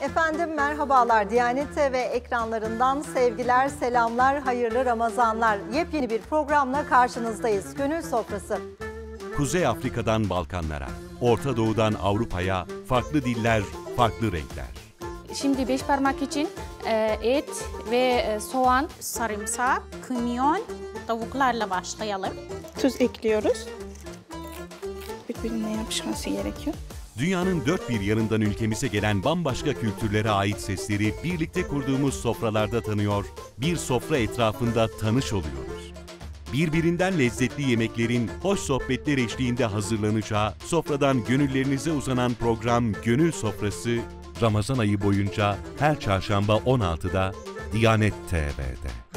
Efendim merhabalar. Diyanet TV ekranlarından sevgiler, selamlar, hayırlı Ramazanlar. Yepyeni bir programla karşınızdayız. Gönül Sofrası. Kuzey Afrika'dan Balkanlara, Orta Doğu'dan Avrupa'ya farklı diller, farklı renkler. Şimdi beş parmak için et ve soğan, sarımsak, kimyon, tavuklarla başlayalım. Tuz ekliyoruz. Birbirine yapışması gerekiyor. Dünyanın dört bir yanından ülkemize gelen bambaşka kültürlere ait sesleri birlikte kurduğumuz sofralarda tanıyor, bir sofra etrafında tanış oluyoruz. Birbirinden lezzetli yemeklerin hoş sohbetler eşliğinde hazırlanacağı sofradan gönüllerinize uzanan program Gönül Sofrası, Ramazan ayı boyunca her çarşamba 16'da Diyanet TV'de.